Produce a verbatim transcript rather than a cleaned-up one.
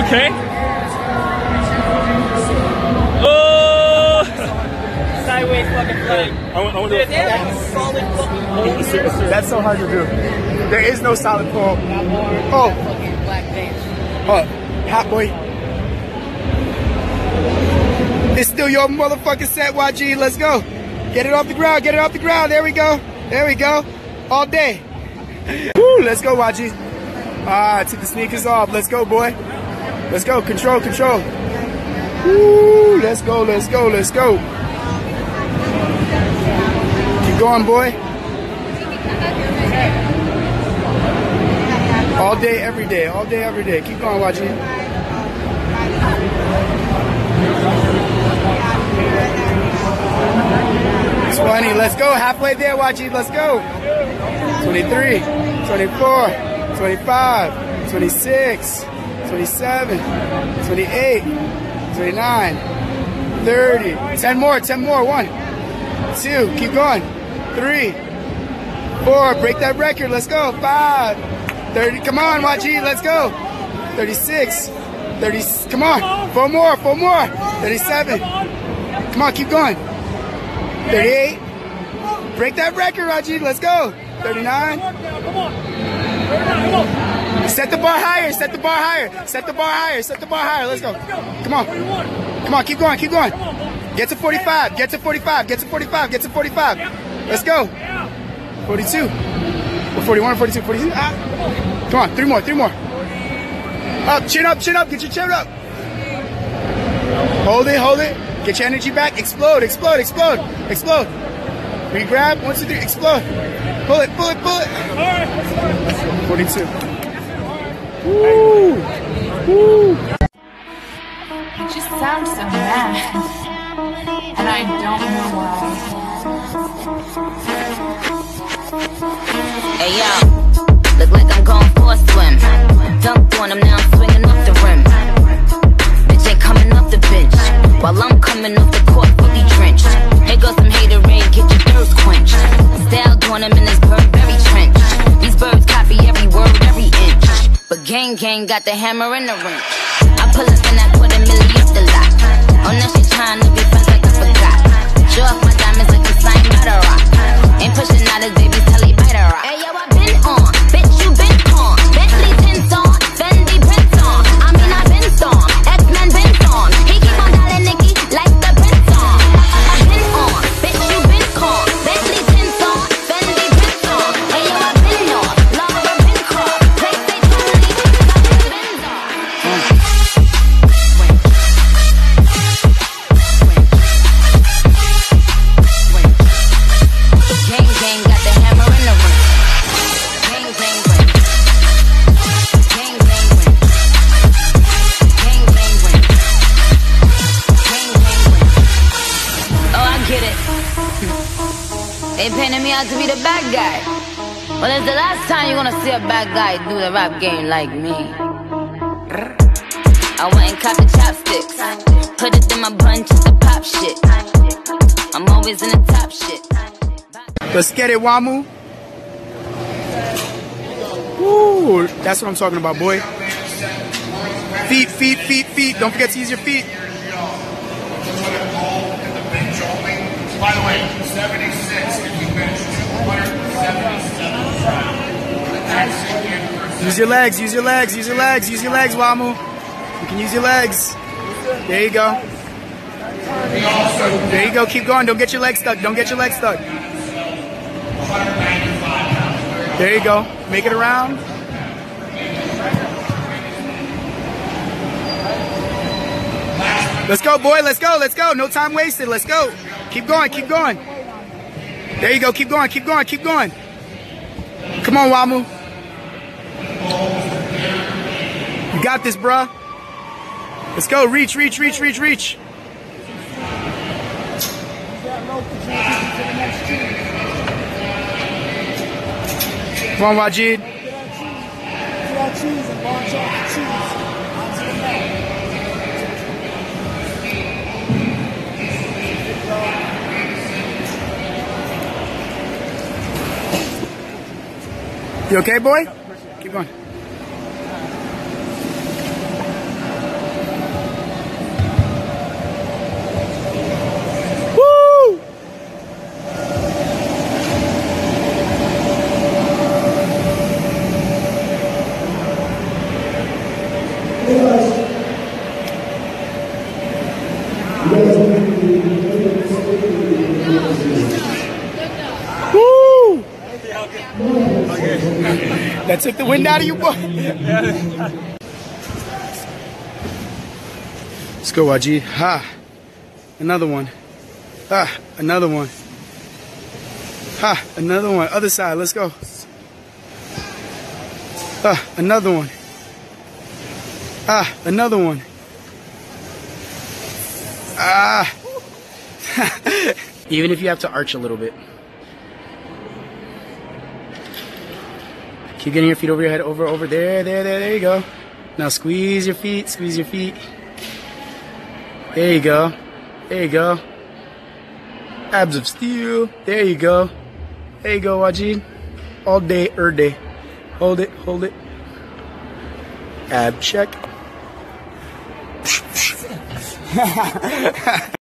Okay. Oh! Sideways fucking flying. I want, I want Dude, to they have a solid fucking pole here. That's so hard to do. There is no solid pole. Oh. Fucking black bench. Oh, hot boy. It's still your motherfucking set, Y G. Let's go. Get it off the ground. Get it off the ground. There we go. There we go. All day. Woo, let's go, Y G. Ah, took the sneakers off. Let's go, boy. Let's go. Control, control. Woo, let's go, let's go, let's go. Keep going, boy. All day, every day. All day, every day. Keep going, Y G. twenty. Let's go. Halfway there, Y G. Let's go. twenty-three, twenty-four, twenty-five, twenty-six, twenty-seven, twenty-eight, twenty-nine, thirty. ten more, ten more. One, two. Keep going. Three, four. Break that record. Let's go. Five, thirty. Come on, Y G. Let's go. thirty-six, thirty. Come on. Four more, four more. thirty-seven. Come on, keep going. thirty-eight. Break that record, Y G. Let's go. thirty-nine. Set the bar higher. Set the bar higher. Set the bar higher. Set the bar higher. Let's go. Come on. Come on. Keep going. Keep going. Get to forty-five. Get to forty-five. Get to forty-five. Get to forty-five. Let's go. forty-two. Or forty-one, forty-two, forty-two. Ah. Come on. Three more. Three more. Up. Chin up. Chin up. Get your chin up. Hold it. Hold it. Get your energy back. Explode. Explode. Explode. Explode. Re-grab. One, two, three. Explode. Pull it. Pull it. Pull it. forty-two. Woo! Woo! You just sound so mad, and I don't know why. Hey yo, look like I'm going for a swim. Dunked on him, now I'm swinging off the rim. Bitch ain't coming off the bench, while I'm coming off the court fully drenched. Here goes some hater rain, get your thirst quenched. Style doing him in this Burberry trench. These birds copy every word, every inch. But gang gang got the hammer and the wrench. I pull up and I put a milli up the lot. Oh, now she trying to be friends like I forgot. Show off my diamonds like the sign by the rock. Ain't pushing out his baby's telly by the rock. Hey yo, I been on, bitch you been on. Bentley tints on, Fendi prints on. I mean I been on, X-Men been on. He keep on dialing Nicki like the prints on. I been on, bitch you been on. Bentley tints on, Fendi prints on. Hey yo, I been on, Laura been caught. They say totally, fucking been on. Gang gang got the hammer in the ring. Gang gang ring. Gang gang ring. Gang gang ring. Gang gang ring. Oh, I get it. They painted me out to be the bad guy. Well, it's the last time you're gonna see a bad guy do the rap game like me. I went and caught the chopsticks. Put it in my bun just to pop shit. I'm always in the top shit. Let's get it, Wamu. Woo, that's what I'm talking about, boy. Feet, feet, feet, feet. Don't forget to use your feet. By the way, seventy-six, if you bench two hundred seventy-seven. Use your legs, use your legs, use your legs, use your legs, Wamu. You can use your legs. There you go. There you go, keep going. Don't get your legs stuck. Don't get your legs stuck. There you go. Make it around. Let's go, boy. Let's go. Let's go. No time wasted. Let's go. Keep going. Keep going. There you go. Keep going. Keep going. Keep going. Come on, Wamu. You got this, bruh. Let's go. Reach, reach, reach, reach, reach. Come on, Wajid. You okay, boy? Keep going. Took the wind out of you, boy. Let's go, Wajid. Ha. Another one. Ha. Another one. Ha. Another one. Other side. Let's go. Ha. Another one. Ah. Another one. Ah. Even if you have to arch a little bit. Keep getting your feet over your head. Over, over. There, there, there. There you go. Now squeeze your feet. Squeeze your feet. There you go. There you go. Abs of steel. There you go. There you go, Wajid. All day, er day. Hold it, hold it. Ab check.